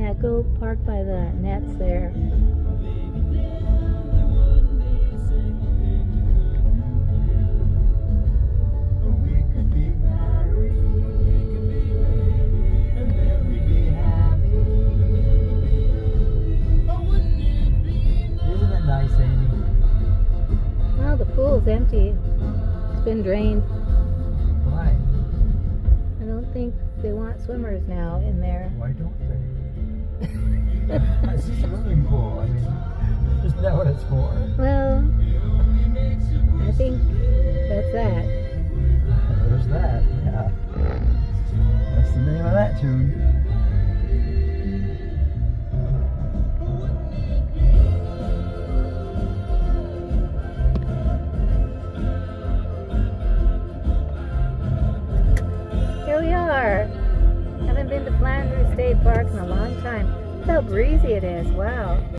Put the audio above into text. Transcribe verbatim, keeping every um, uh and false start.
Yeah, go park by the nets there. Isn't it nice, Amy? Well, the pool's empty. It's been drained. Why? I don't think they want swimmers now in there. Why don't they? It's a swimming pool. I mean, isn't that what it's for? Well, I think that's that. There's that, yeah. That's the name of that tune. Here we are. Haven't been to Flandrau State Park in a long time. Look how breezy it is. Wow.